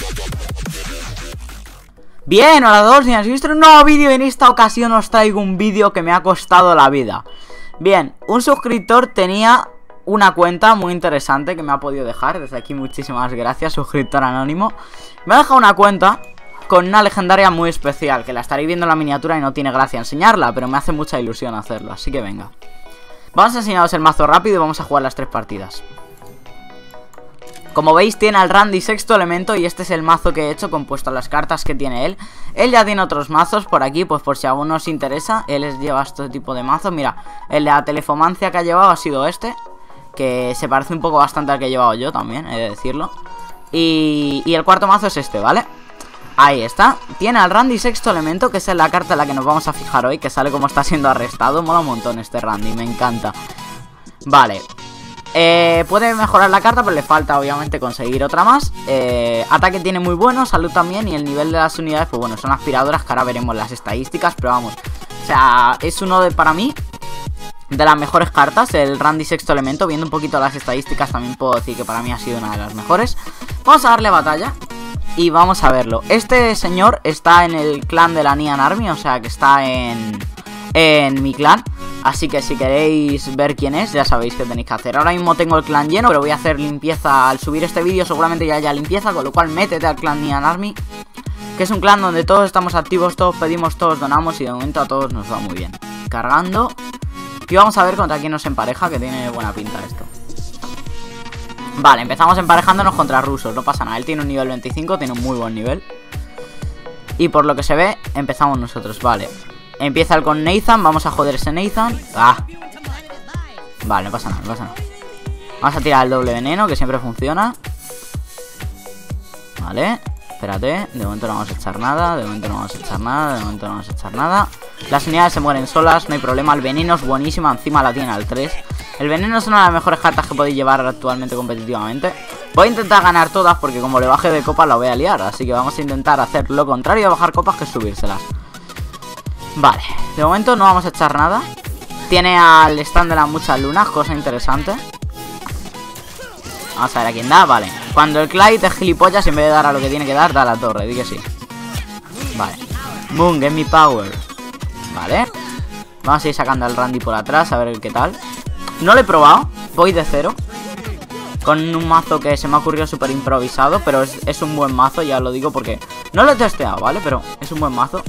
Bien, hola a todos, si habéis visto un nuevo vídeo. En esta ocasión os traigo un vídeo que me ha costado la vida. Bien, un suscriptor tenía una cuenta muy interesante que me ha podido dejar. Desde aquí muchísimas gracias, suscriptor anónimo. Me ha dejado una cuenta con una legendaria muy especial, que la estaréis viendo en la miniatura y no tiene gracia enseñarla, pero me hace mucha ilusión hacerlo, así que venga. Vamos a enseñaros el mazo rápido y vamos a jugar las 3 partidas. Como veis, tiene al Randy sexto elemento y este es el mazo que he hecho compuesto a las cartas que tiene él. Él ya tiene otros mazos por aquí, pues por si a alguno os interesa. Él lleva este tipo de mazos. Mira, el de la telefomancia que ha llevado ha sido este, que se parece un poco bastante al que he llevado yo también, he de decirlo. Y el cuarto mazo es este, ¿vale? Ahí está. Tiene al Randy sexto elemento, que es la carta en la que nos vamos a fijar hoy, que sale como está siendo arrestado. Mola un montón este Randy, me encanta. Vale. Puede mejorar la carta, pero le falta obviamente conseguir otra más. Ataque tiene muy bueno, salud también. Y el nivel de las unidades, pues bueno, son aspiradoras, que ahora veremos las estadísticas. Pero vamos, o sea, es uno de, para mí, de las mejores cartas, el Randy sexto elemento. Viendo un poquito las estadísticas también puedo decir que para mí ha sido una de las mejores. Vamos a darle batalla y vamos a verlo. Este señor está en el clan de la Neon Army, o sea que está en mi clan. Así que si queréis ver quién es, ya sabéis qué tenéis que hacer. Ahora mismo tengo el clan lleno, pero voy a hacer limpieza al subir este vídeo. Seguramente ya haya limpieza, con lo cual métete al clan Neon Army, que es un clan donde todos estamos activos, todos pedimos, todos donamos y de momento a todos nos va muy bien. Cargando. Y vamos a ver contra quién nos empareja, que tiene buena pinta esto. Vale, empezamos emparejándonos contra rusos, no pasa nada. Él tiene un nivel 25, tiene un muy buen nivel. Y por lo que se ve, empezamos nosotros, vale. Empieza el con Nathan, vamos a joder ese Nathan. Vale, no pasa nada, no pasa nada. Vamos a tirar el doble veneno, que siempre funciona. Vale, espérate. De momento no vamos a echar nada, de momento no vamos a echar nada, de momento no vamos a echar nada. Las unidades se mueren solas, no hay problema. El veneno es buenísimo, encima la tiene al 3. El veneno es una de las mejores cartas que podéis llevar actualmente competitivamente. Voy a intentar ganar todas porque como le baje de copas la voy a liar. Así que vamos a intentar hacer lo contrario de bajar copas, que subírselas. Vale, de momento no vamos a echar nada. Tiene al stand de las muchas lunas, cosa interesante. Vamos a ver a quién da, vale. Cuando el Clyde es gilipollas, en vez de dar a lo que tiene que dar, da a la torre, di que sí. Vale, Moon, get me power. Vale, vamos a ir sacando al Randy por atrás, a ver qué tal. No lo he probado, voy de cero con un mazo que se me ha ocurrido súper improvisado, pero es un buen mazo, ya lo digo porque no lo he testeado, ¿vale? Pero es un buen mazo.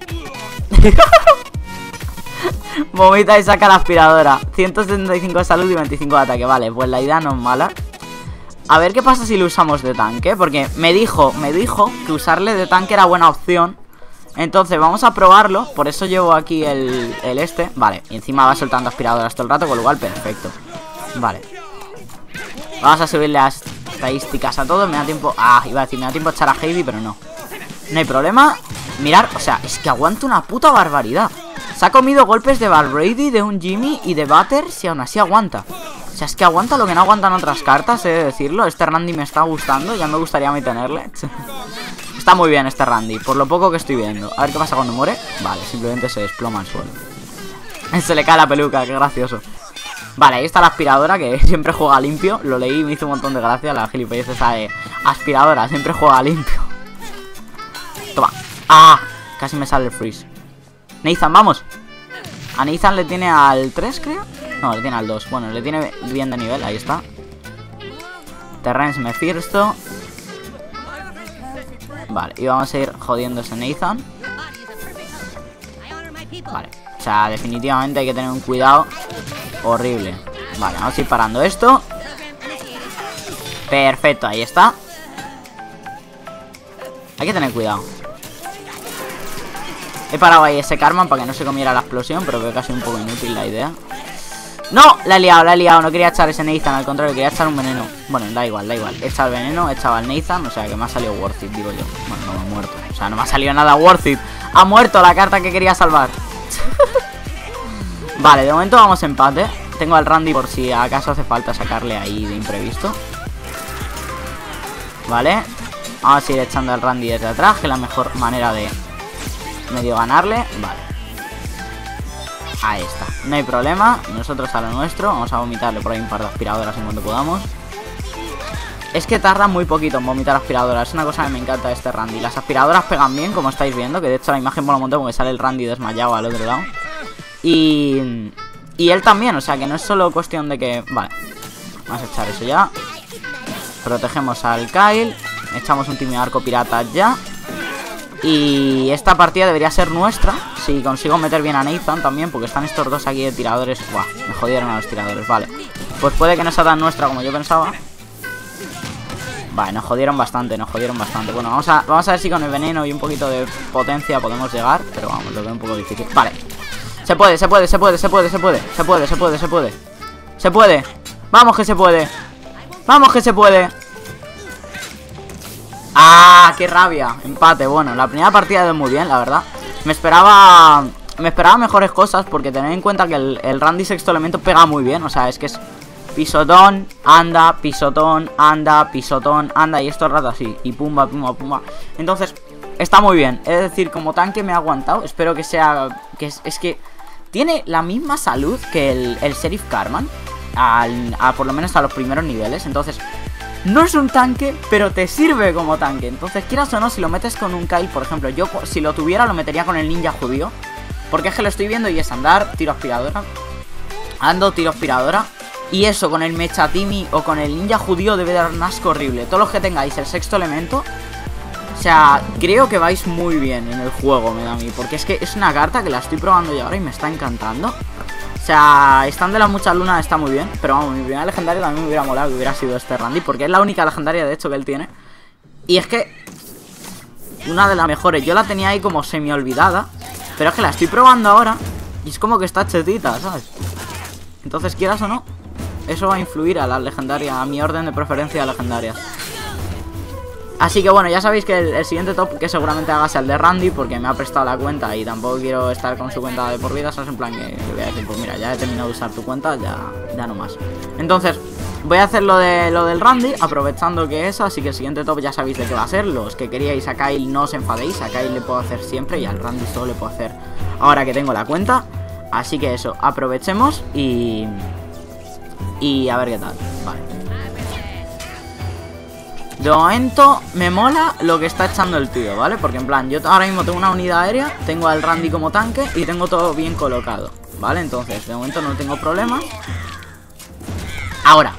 Vomita y saca la aspiradora. 175 de salud y 25 de ataque. Vale, pues la idea no es mala. A ver qué pasa si lo usamos de tanque, porque me dijo que usarle de tanque era buena opción. Entonces vamos a probarlo. Por eso llevo aquí el este. Vale, y encima va soltando aspiradoras todo el rato, con lo cual perfecto. Vale, vamos a subir las estadísticas a todos. Me da tiempo, iba a decir, me da tiempo a echar a Heavy, pero no. No hay problema. Mirar, o sea, es que aguanta una puta barbaridad. Se ha comido golpes de Barbrady, de un Jimmy y de Butters y aún así aguanta. O sea, es que aguanta lo que no aguantan otras cartas, he de decirlo. Este Randy me está gustando, ya me gustaría a mí tenerle. Está muy bien este Randy, por lo poco que estoy viendo. A ver qué pasa cuando muere. Vale, simplemente se desploma al suelo. Se le cae la peluca, qué gracioso. Vale, ahí está la aspiradora, que siempre juega limpio. Lo leí y me hizo un montón de gracia. La gilipollez esa de aspiradora, siempre juega limpio. Toma. Casi me sale el freeze. Nathan, vamos. A Nathan le tiene al 3, creo. No, le tiene al 2. Bueno, le tiene bien de nivel, ahí está. Terrence Mephisto. Vale, y vamos a ir jodiendo ese Nathan. Vale, o sea, definitivamente hay que tener un cuidado horrible. Vale, vamos a ir parando esto. Perfecto, ahí está. Hay que tener cuidado. He parado ahí ese Karma para que no se comiera la explosión, pero creo que ha sido un poco inútil la idea. ¡No! La he liado. No quería echar ese Nathan, al contrario, quería echar un veneno. Bueno, da igual. He echado el veneno, he echado al Nathan, o sea que me ha salido worth it, digo yo. Bueno, no me ha muerto. O sea, no me ha salido nada worth it. Ha muerto la carta que quería salvar. Vale, de momento vamos a empate. Tengo al Randy por si acaso hace falta sacarle ahí de imprevisto. Vale, vamos a ir echando al Randy desde atrás, que es la mejor manera de medio ganarle. Vale, ahí está, no hay problema. Nosotros a lo nuestro. Vamos a vomitarle por ahí un par de aspiradoras en cuanto podamos. es que tarda muy poquito en vomitar aspiradoras. Es una cosa que me encanta de este Randy. Las aspiradoras pegan bien, como estáis viendo, que de hecho la imagen por lo monté porque sale el Randy desmayado al otro lado. Y él también, o sea que no es solo cuestión de que... Vale, vamos a echar eso ya. Protegemos al Kyle. Echamos un timio de arco pirata ya. Y esta partida debería ser nuestra, si consigo meter bien a Nathan también, porque están estos dos aquí de tiradores. Buah, me jodieron a los tiradores, vale. Pues puede que no sea tan nuestra como yo pensaba. Vale, nos jodieron bastante, Bueno, vamos a ver si con el veneno y un poquito de potencia podemos llegar. Pero vamos, lo veo un poco difícil. Vale, se puede. Vamos que se puede. Vamos que se puede. ¡Ah! ¡Qué rabia! Empate, bueno, la primera partida ha ido muy bien, la verdad. Me esperaba mejores cosas, porque tened en cuenta que el Randy sexto elemento pega muy bien. O sea, es que es pisotón, anda, pisotón, anda, pisotón, anda. Y esto es rato así, y pumba, pumba, pumba. Entonces, está muy bien. Es decir, como tanque me ha aguantado. Espero que sea... Es que tiene la misma salud que el Sheriff Cartman, por lo menos a los primeros niveles. Entonces... no es un tanque, pero te sirve como tanque. Entonces, quieras o no, si lo metes con un Kyle, por ejemplo, yo si lo tuviera lo metería con el ninja judío, porque es que lo estoy viendo y es andar, tiro aspiradora, ando, tiro aspiradora. Y eso con el Mechatimi o con el ninja judío debe dar un asco horrible. Todos los que tengáis el sexto elemento, o sea, creo que vais muy bien en el juego, me da a mí, porque es que es una carta que la estoy probando yo ahora y me está encantando. O sea, están de las muchas lunas, está muy bien. Pero vamos, mi primera legendaria también me hubiera molado que hubiera sido este Randy, porque es la única legendaria de hecho que él tiene. Y es que una de las mejores. Yo la tenía ahí como semi olvidada, pero es que la estoy probando ahora y es como que está chetita, ¿sabes? Entonces, quieras o no, eso va a influir a la legendaria, a mi orden de preferencia de legendarias. Así que bueno, ya sabéis que el siguiente top que seguramente haga sea el de Randy, porque me ha prestado la cuenta y tampoco quiero estar con su cuenta de por vida. ¿Sabes? En plan que le voy a decir, pues mira, ya he terminado de usar tu cuenta, ya no más. Entonces, voy a hacer lo del Randy, aprovechando que eso. Así que el siguiente top ya sabéis de qué va a ser. Los que queríais a Kyle, no os enfadéis. A Kyle le puedo hacer siempre y al Randy solo le puedo hacer ahora que tengo la cuenta. Así que eso, aprovechemos y a ver qué tal. Vale. De momento me mola lo que está echando el tío, ¿vale? Porque en plan, yo ahora mismo tengo una unidad aérea, tengo al Randy como tanque y tengo todo bien colocado, ¿vale? Entonces, de momento no tengo problemas. Ahora.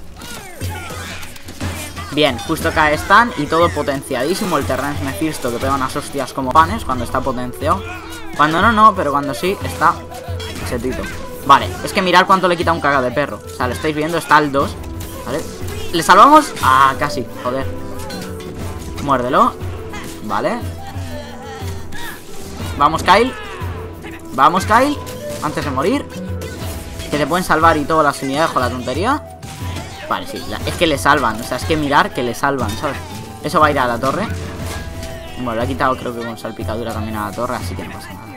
Bien, justo cae Stan y todo potenciadísimo. El Terrence Mephisto que pega unas hostias como panes cuando está potenciado. Cuando no, pero cuando sí, está chetito. Vale, es que mirad cuánto le quita un caga de perro. O sea, lo estáis viendo, está al 2, ¿vale? ¿Le salvamos? Ah, casi, joder. Muérdelo. Vale. Vamos, Kyle. Vamos, Kyle. Antes de morir. Que te pueden salvar y todas las unidades con la tontería. Vale, sí, es que le salvan. O sea, es que mirar que le salvan, ¿sabes? Eso va a ir a la torre. Bueno, lo ha quitado creo que con salpicadura también a la torre, así que no pasa nada.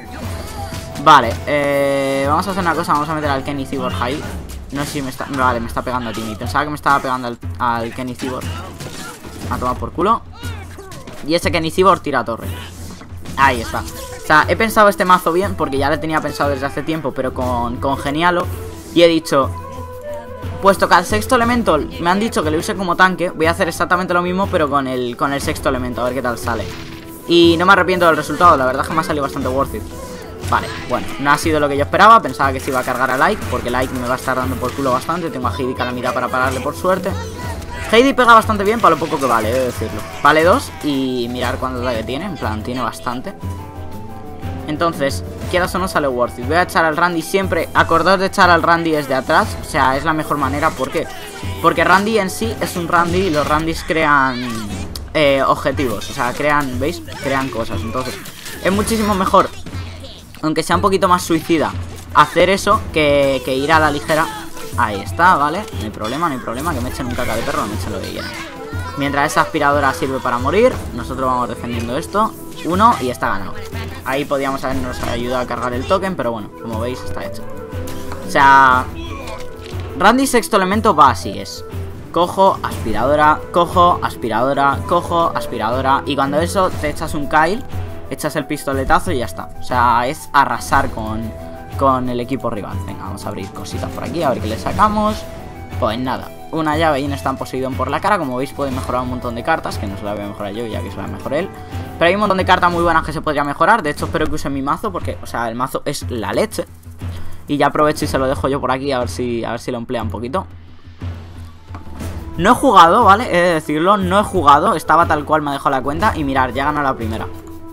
Vale, vamos a hacer una cosa. Vamos a meter al Kenny Cyborg ahí. No sé si me está... Vale, me está pegando a Timmy. Pensaba que me estaba pegando al Kenny Cyborg. A tomar por culo. Y ese Kenny Cyborg tira a torre. Ahí está. O sea, he pensado este mazo bien, porque ya lo tenía pensado desde hace tiempo, pero con Genialo. Y he dicho, puesto que al sexto elemento me han dicho que lo use como tanque, voy a hacer exactamente lo mismo, pero con el sexto elemento, a ver qué tal sale. Y no me arrepiento del resultado, la verdad es que me ha salido bastante worth it. Vale, bueno, no ha sido lo que yo esperaba. Pensaba que se iba a cargar a Like, porque Like me va a estar dando por culo bastante. Tengo a Heidi Calamidad para pararle por suerte. Heidi pega bastante bien para lo poco que vale, he de decirlo. Vale 2 y mirar cuánto daño tiene. En plan, tiene bastante. Entonces, quieras o no, sale worth it. Voy a echar al Randy siempre. Acordaos de echar al Randy desde atrás. O sea, es la mejor manera. ¿Por qué? Porque Randy en sí es un Randy y los Randys crean objetivos. O sea, crean, ¿veis? Crean cosas. Entonces, es muchísimo mejor, aunque sea un poquito más suicida, hacer eso que ir a la ligera. Ahí está, ¿vale? No hay problema, que me echen un caca de perro, me echen lo que quieran. Mientras esa aspiradora sirve para morir, nosotros vamos defendiendo esto. 1 y está ganado. Ahí podíamos habernos ayudado a cargar el token, pero bueno, como veis está hecho. O sea, Randy sexto elemento va así, es cojo, aspiradora, cojo, aspiradora, cojo, aspiradora. Y cuando eso te echas un Kyle, echas el pistoletazo y ya está. O sea, es arrasar con el equipo rival. Venga, vamos a abrir cositas por aquí, a ver qué le sacamos. Pues nada, una llave y un stand Poseidón por la cara. Como veis podéis mejorar un montón de cartas, que no se la voy a mejorar yo ya que se la mejoré él. Pero hay un montón de cartas muy buenas que se podría mejorar. De hecho espero que use mi mazo porque, o sea, el mazo es la leche. Y ya aprovecho y se lo dejo yo por aquí a ver si lo emplea un poquito. No he jugado, ¿vale? He de decirlo, no he jugado. Estaba tal cual me dejó la cuenta y mirar, ya ganó la primera.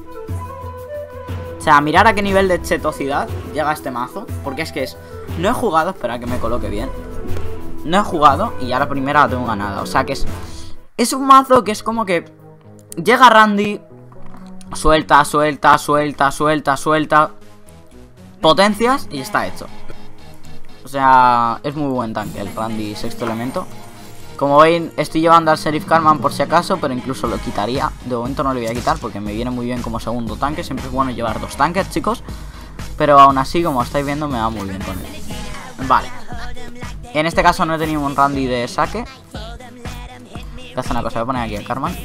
O sea, mirar a qué nivel de chetosidad llega este mazo. Porque es que no he jugado, espera que me coloque bien. No he jugado y ya la primera la tengo ganada. O sea que es un mazo que es como que llega Randy, suelta, suelta, suelta, suelta, suelta, potencias y está hecho. O sea, es muy buen tanque el Randy sexto elemento. Como ven, estoy llevando al Sheriff Cartman por si acaso, pero incluso lo quitaría. De momento no lo voy a quitar porque me viene muy bien como segundo tanque. Siempre es bueno llevar dos tanques, chicos. Pero aún así, como estáis viendo, me va muy bien con él. Vale. En este caso no he tenido un Randy de saque. Voy a hacer una cosa, voy a poner aquí el Cartman.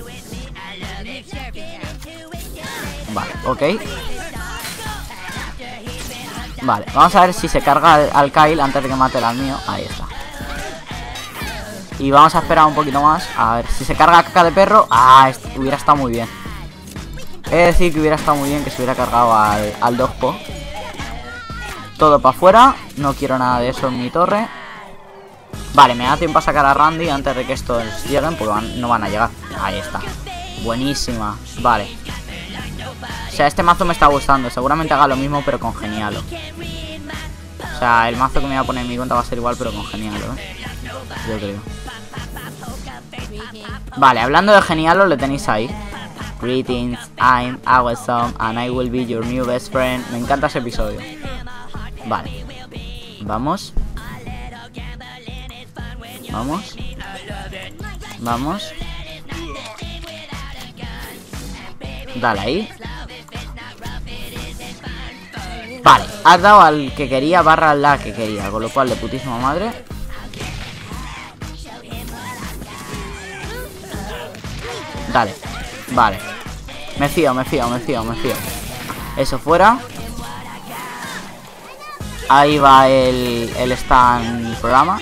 Vale, ok. Vale, vamos a ver si se carga al Kyle antes de que mate al mío. Ahí está. Y vamos a esperar un poquito más. A ver, si se carga caca de perro. Ah, hubiera estado muy bien. He de decir que hubiera estado muy bien que se hubiera cargado al Dogpo. Todo para afuera. No quiero nada de eso en mi torre. Vale, me da tiempo a sacar a Randy antes de que estos lleguen, porque no van a llegar. Ahí está. Buenísima. Vale. O sea, este mazo me está gustando. Seguramente haga lo mismo, pero con Genialo. O sea, el mazo que me voy a poner en mi cuenta va a ser igual, pero con Genialo, yo creo. Vale, hablando de Genialo, lo tenéis ahí. Greetings, I'm awesome and I will be your new best friend. Me encanta ese episodio. Vale. Vamos. Vamos. Vamos. Dale ahí. Vale, has dado al que quería barra la que quería, con lo cual de putísima madre. Dale, vale. Me fío. Eso fuera. Ahí va el stand programa.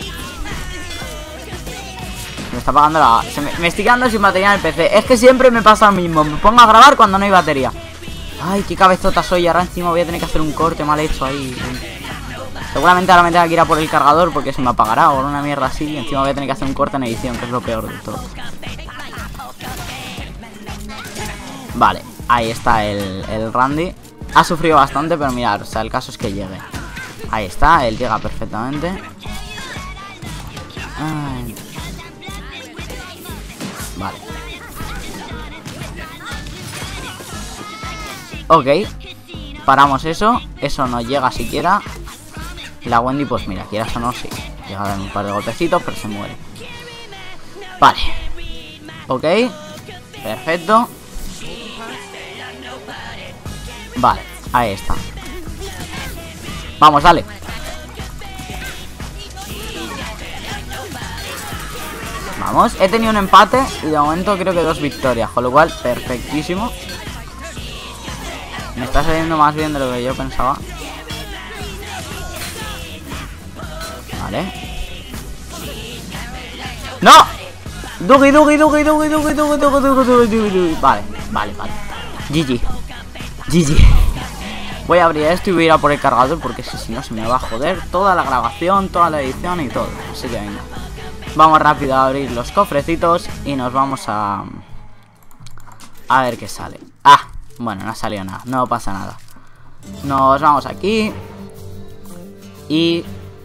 Me está apagando la... Me estoy quedando sin batería en el PC. Es que siempre me pasa lo mismo. Me pongo a grabar cuando no hay batería. Ay, qué cabezota soy. Ahora encima voy a tener que hacer un corte mal hecho ahí. Seguramente ahora me tenga que ir a por el cargador porque se me apagará o una mierda así. Y encima voy a tener que hacer un corte en edición, que es lo peor de todo. Vale, ahí está el Randy. Ha sufrido bastante, pero mirad, o sea, el caso es que llegue. Ahí está, él llega perfectamente. Ay. Vale. Ok. Paramos eso. Eso no llega siquiera. La Wendy, pues mira, quieras o no, sí. Llega a dar un par de golpecitos, pero se muere. Vale. Ok. Perfecto. Vale, ahí está. Vamos, dale. Vamos, he tenido un empate y de momento creo que 2 victorias, con lo cual, perfectísimo. Me está saliendo más bien de lo que yo pensaba. Vale. ¡No! Dugi. Vale. GG. Voy a abrir esto y voy a ir a por el cargador porque si no se me va a joder toda la grabación, toda la edición y todo. Así que venga. Vamos rápido a abrir los cofrecitos y nos vamos a ver qué sale. Ah, bueno, no ha salido nada, no pasa nada. Nos vamos aquí. Y...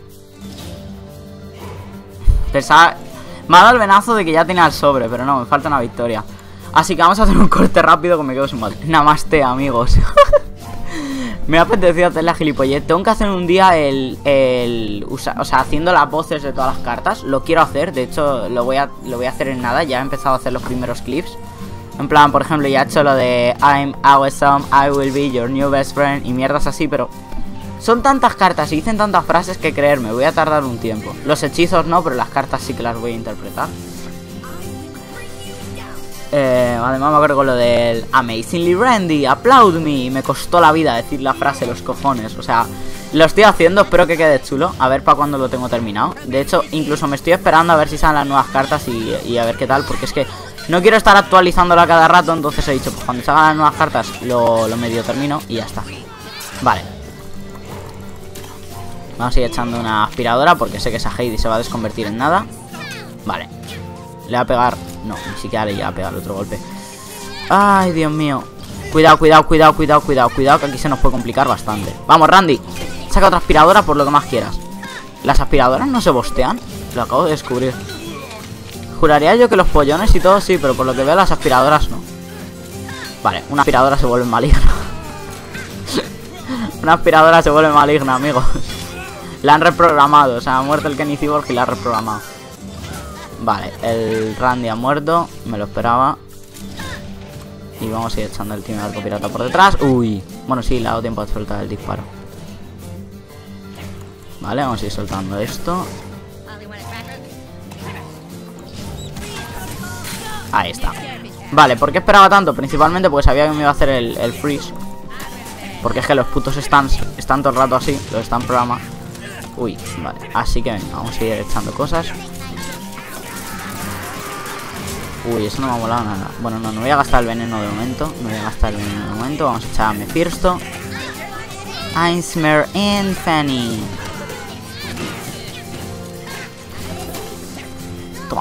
pensaba... me ha dado el venazo de que ya tenía el sobre, pero no, me falta una victoria. Así que vamos a hacer un corte rápido que me quedo sin bate. Namaste, amigos. Me ha apetecido hacer la gilipollez. Tengo que hacer un día o sea, haciendo las voces de todas las cartas. Lo quiero hacer, de hecho lo voy a hacer en nada. Ya he empezado a hacer los primeros clips. En plan, por ejemplo, ya he hecho lo de I'm awesome, I will be your new best friend y mierdas así, pero son tantas cartas y dicen tantas frases que creerme, voy a tardar un tiempo. Los hechizos no, pero las cartas sí que las voy a interpretar. Además me acuerdo con lo del Amazingly Randy, applaud me. Me costó la vida decir la frase, los cojones. O sea, lo estoy haciendo, espero que quede chulo. A ver para cuando lo tengo terminado. De hecho, incluso me estoy esperando a ver si salen las nuevas cartas y a ver qué tal. Porque es que no quiero estar actualizándolo a cada rato. Entonces he dicho, pues cuando salgan las nuevas cartas lo medio termino y ya está. Vale. Vamos a ir echando una aspiradora porque sé que esa Heidi se va a desconvertir en nada. Vale. Le va a pegar... No, ni siquiera le iba a pegar otro golpe. Ay, Dios mío. Cuidado, cuidado, cuidado, cuidado, cuidado. Cuidado que aquí se nos puede complicar bastante. Vamos, Randy. Saca otra aspiradora por lo que más quieras. ¿Las aspiradoras no se bostean? Lo acabo de descubrir. Juraría yo que los pollones y todo sí, pero por lo que veo las aspiradoras no. Vale, una aspiradora se vuelve maligna. Una aspiradora se vuelve maligna, amigos. La han reprogramado, o sea, ha muerto el Kenny Cyborg y la ha reprogramado. Vale, el Randy ha muerto, me lo esperaba. Y vamos a ir echando el timo de arco pirata por detrás. Uy, bueno, sí, le ha dado tiempo a soltar el disparo. Vale, vamos a ir soltando esto. Ahí está. Vale, ¿por qué esperaba tanto? Principalmente porque sabía que me iba a hacer el freeze. Porque es que los putos stands están todo el rato así, los stand programa. Uy, vale, así que venga, vamos a ir echando cosas. Uy, eso no me ha molado nada. Bueno, no voy a gastar el veneno de momento. Vamos a echar a Mephisto. Einsmer and Fanny. Toma.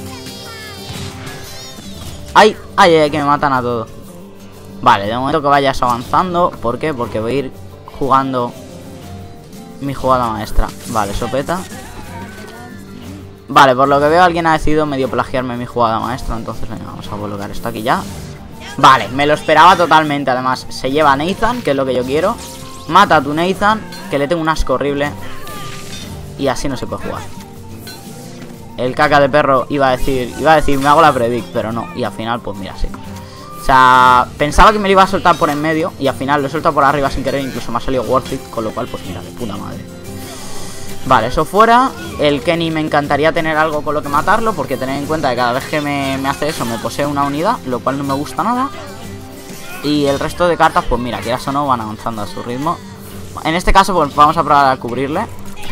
¡Ay! ¡Ay, ay! Que me matan a todos. Vale, de momento que vayas avanzando. ¿Por qué? Porque voy a ir jugando mi jugada maestra. Vale, sopeta. Vale, por lo que veo alguien ha decidido medio plagiarme mi jugada maestra. Entonces venga, vamos a colocar esto aquí ya. Vale, me lo esperaba totalmente. Además, se lleva a Nathan, que es lo que yo quiero. Mata a tu Nathan, que le tengo un asco horrible. Y así no se puede jugar. El caca de perro iba a decir me hago la predict, pero no. Y al final, pues mira, sí. O sea, pensaba que me lo iba a soltar por en medio y al final lo he soltado por arriba sin querer. Incluso me ha salido worth it, con lo cual, pues mira, de puta madre. Vale, eso fuera. El Kenny me encantaría tener algo con lo que matarlo, porque tened en cuenta que cada vez que me hace eso me posee una unidad, lo cual no me gusta nada. Y el resto de cartas, pues mira, quieras o no, van avanzando a su ritmo. En este caso, pues vamos a probar a cubrirle.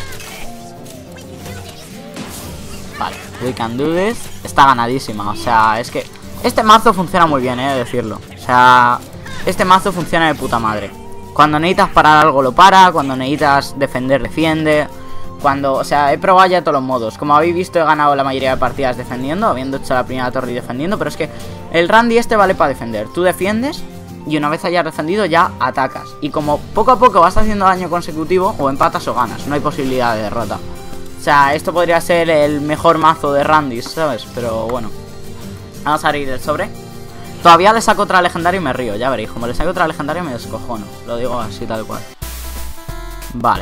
Vale, we can do this. Está ganadísima, o sea, es que este mazo funciona muy bien, decirlo. O sea, este mazo funciona de puta madre. Cuando necesitas parar algo lo para, cuando necesitas defender, defiende. Cuando, o sea, he probado ya todos los modos. Como habéis visto, he ganado la mayoría de partidas defendiendo, habiendo hecho la primera torre y defendiendo. Pero es que el Randy este vale para defender. Tú defiendes y una vez hayas defendido ya atacas. Y como poco a poco vas haciendo daño consecutivo, o empatas o ganas. No hay posibilidad de derrota. O sea, esto podría ser el mejor mazo de Randy, ¿sabes? Pero bueno, vamos a abrir el sobre. Todavía le saco otra legendaria y me río, ya veréis. Como le saco otra legendaria me descojono. Lo digo así tal cual. Vale.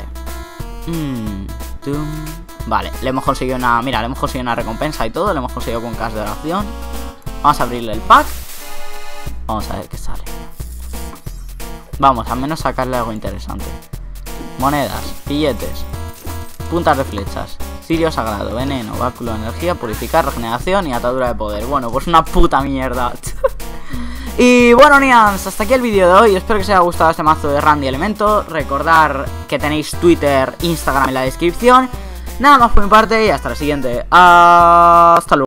Vale, le hemos conseguido una... Mira, le hemos conseguido una recompensa y todo. Le hemos conseguido con cash de oración. Vamos a abrirle el pack. Vamos a ver qué sale. Vamos, al menos sacarle algo interesante. Monedas, billetes, puntas de flechas, cirio sagrado, veneno, báculo de energía, purificar, regeneración y atadura de poder. Bueno, pues una puta mierda. Y bueno, Nians, hasta aquí el vídeo de hoy. Espero que os haya gustado este mazo de Randy Elemento. Recordar que tenéis Twitter, Instagram en la descripción. Nada más por mi parte y hasta la siguiente. Hasta luego.